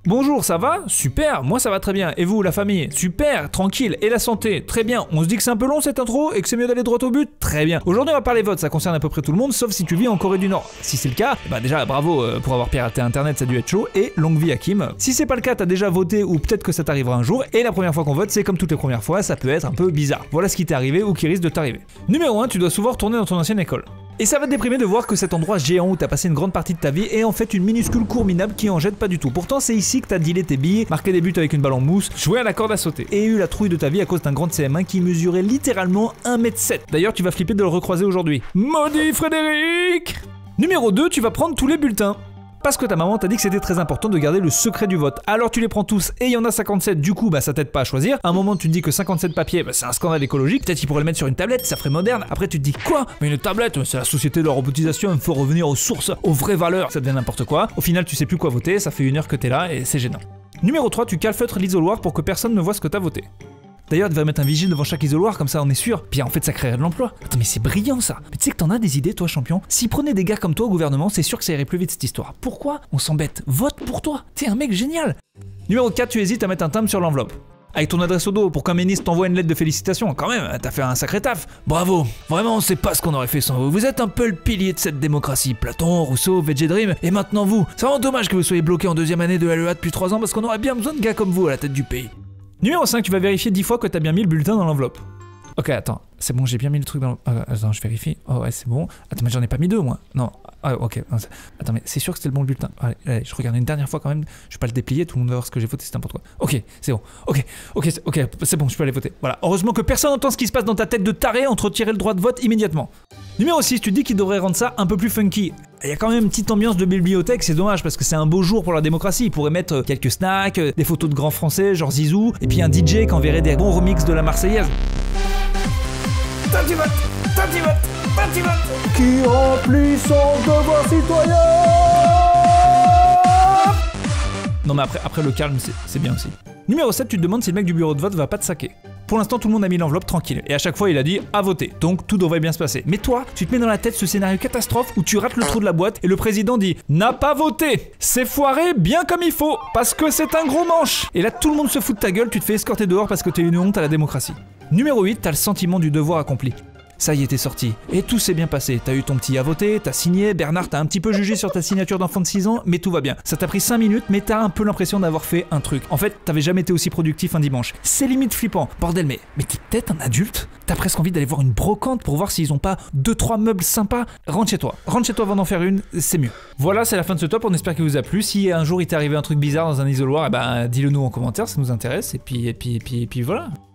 Bonjour, ça va? Super, moi ça va très bien. Et vous, la famille? Super, tranquille. Et la santé? Très bien. On se dit que c'est un peu long cette intro et que c'est mieux d'aller droit au but? Très bien. Aujourd'hui on va parler vote, ça concerne à peu près tout le monde, sauf si tu vis en Corée du Nord. Si c'est le cas, bah déjà bravo pour avoir piraté internet, ça a dû être chaud, et longue vie à Kim. Si c'est pas le cas, t'as déjà voté ou peut-être que ça t'arrivera un jour, et la première fois qu'on vote, c'est comme toutes les premières fois, ça peut être un peu bizarre. Voilà ce qui t'est arrivé ou qui risque de t'arriver. Numéro 1, tu dois souvent retourner dans ton ancienne école. Et ça va te déprimer de voir que cet endroit géant où t'as passé une grande partie de ta vie est en fait une minuscule cour minable qui en jette pas du tout. Pourtant c'est ici que t'as dealé tes billes, marqué des buts avec une balle en mousse, joué à la corde à sauter, et eu la trouille de ta vie à cause d'un grand CM1 qui mesurait littéralement 1m7. D'ailleurs tu vas flipper de le recroiser aujourd'hui. Maudit Frédéric! Numéro 2, tu vas prendre tous les bulletins. Parce que ta maman t'a dit que c'était très important de garder le secret du vote. Alors tu les prends tous et il y en a 57, du coup bah ça t'aide pas à choisir. À un moment tu te dis que 57 papiers, bah c'est un scandale écologique, peut-être qu'ils pourraient le mettre sur une tablette, ça ferait moderne. Après tu te dis quoi? Mais une tablette, c'est la société de la robotisation, il faut revenir aux sources, aux vraies valeurs, ça devient n'importe quoi. Au final tu sais plus quoi voter, ça fait 1 heure que t'es là et c'est gênant. Numéro 3, tu calfeutres l'isoloir pour que personne ne voit ce que t'as voté. D'ailleurs, tu devrais mettre un vigile devant chaque isoloir, comme ça on est sûr. Puis en fait, ça créerait de l'emploi. Attends, mais c'est brillant ça. Mais tu sais que t'en as des idées, toi, champion. S'ils prenaient des gars comme toi au gouvernement, c'est sûr que ça irait plus vite cette histoire. Pourquoi on s'embête? Vote pour toi. T'es un mec génial. Numéro 4, tu hésites à mettre un timbre sur l'enveloppe. Avec ton adresse au dos pour qu'un ministre t'envoie une lettre de félicitations. Quand même, t'as fait un sacré taf. Bravo. Vraiment, on sait pas ce qu'on aurait fait sans vous. Vous êtes un peu le pilier de cette démocratie. Platon, Rousseau, Veggie Dream. Et maintenant vous. C'est vraiment dommage que vous soyez bloqué en 2e année de LEA depuis 3 ans parce qu'on aurait bien besoin de gars comme vous à la tête du pays. Numéro 5, tu vas vérifier 10 fois que t'as bien mis le bulletin dans l'enveloppe. Ok, attends, c'est bon, j'ai bien mis le truc dans attends, je vérifie. Oh ouais, c'est bon. Attends, mais j'en ai pas mis 2, moi. Non. Ah, ok. Attends, mais c'est sûr que c'était le bon bulletin. Allez, je regarde une dernière fois quand même. Je vais pas le déplier, tout le monde va voir ce que j'ai voté, c'est n'importe quoi. Ok, c'est bon. Ok, c'est bon, je peux aller voter. Voilà. Heureusement que personne n'entend ce qui se passe dans ta tête de taré, on te retirait le droit de vote immédiatement. Numéro 6, tu te dis qu'il devrait rendre ça un peu plus funky. Il y a quand même une petite ambiance de bibliothèque, c'est dommage parce que c'est un beau jour pour la démocratie. Il pourrait mettre quelques snacks, des photos de grands français, genre Zizou, et puis un DJ qui enverrait des bons remixes de la Marseillaise. Tanti vote, qui remplit son devoir citoyen. Non mais après le calme, c'est bien aussi. Numéro 7, tu te demandes si le mec du bureau de vote va pas te saquer. Pour l'instant, tout le monde a mis l'enveloppe tranquille. Et à chaque fois, il a dit à voter. Donc, tout devrait bien se passer. Mais toi, tu te mets dans la tête ce scénario catastrophe où tu rates le trou de la boîte et le président dit n'a pas voté. C'est foiré bien comme il faut. Parce que c'est un gros manche. Et là, tout le monde se fout de ta gueule. Tu te fais escorter dehors parce que t'es une honte à la démocratie. Numéro 8, t'as le sentiment du devoir accompli. Ça y est, t'es sorti. Et tout s'est bien passé. T'as eu ton petit à voter, t'as signé, Bernard t'a un petit peu jugé sur ta signature d'enfant de 6 ans, mais tout va bien. Ça t'a pris 5 minutes, mais t'as un peu l'impression d'avoir fait un truc. En fait, t'avais jamais été aussi productif un dimanche. C'est limite flippant. Bordel, mais t'es peut-être un adulte? T'as presque envie d'aller voir une brocante pour voir s'ils ont pas 2-3 meubles sympas? Rentre chez toi avant d'en faire une, c'est mieux. Voilà, c'est la fin de ce top, on espère qu'il vous a plu. Si un jour il t'est arrivé un truc bizarre dans un isoloir, dis-le nous en commentaire, ça nous intéresse. Et puis voilà.